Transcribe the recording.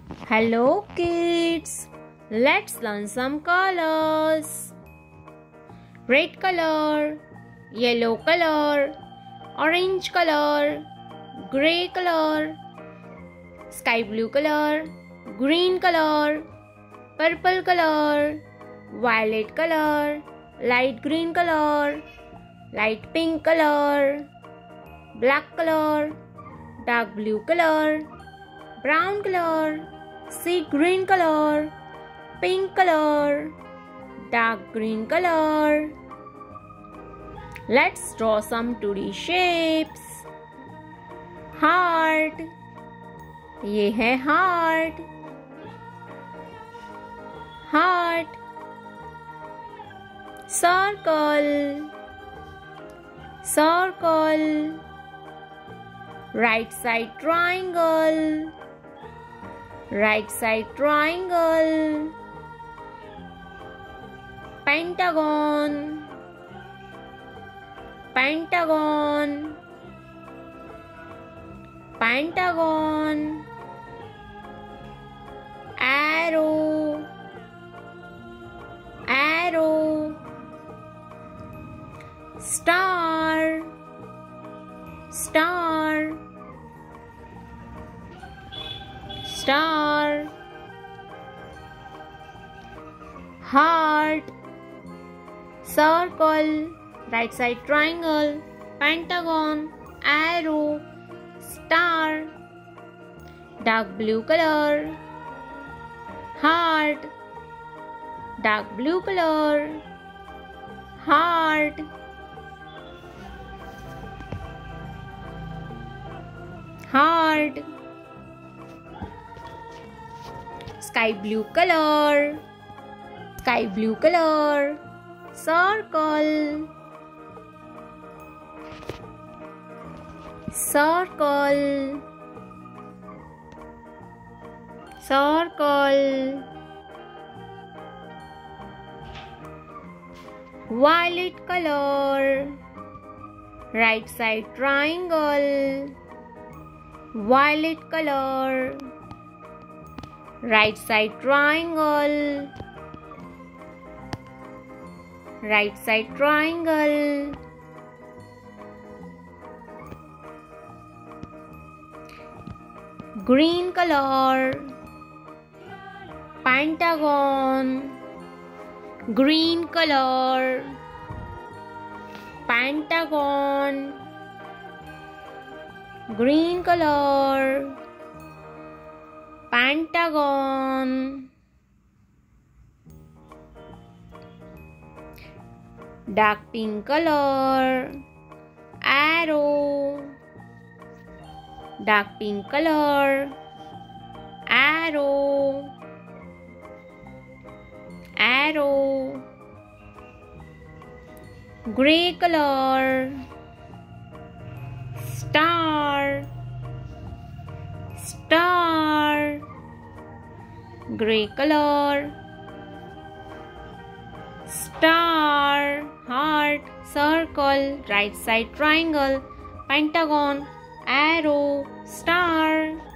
Hello kids, let's learn some colors. Red color, yellow color, orange color, grey color, sky blue color, green color, purple color, violet color, light green color, light pink color, black color, dark blue color, brown color, sea green color, pink color, dark green color. Let's draw some 2D shapes. Heart, ये है heart. Heart. Circle, circle. Right side triangle, right side triangle. Pentagon, pentagon, pentagon. Arrow, arrow. Star, star, star. Heart, circle, right side triangle, pentagon, arrow, star. Dark blue color. Heart, dark blue color. Heart. Heart. Sky blue color, sky blue color. Circle, circle, circle. Violet color, right side triangle. Violet color, right side triangle, right side triangle. Green color, pentagon, green color, pentagon, green color, pentagon. Dark pink color, arrow, dark pink color, arrow, arrow. Grey color, star, star. Grey color, star. Heart, circle, right side triangle, pentagon, arrow, star.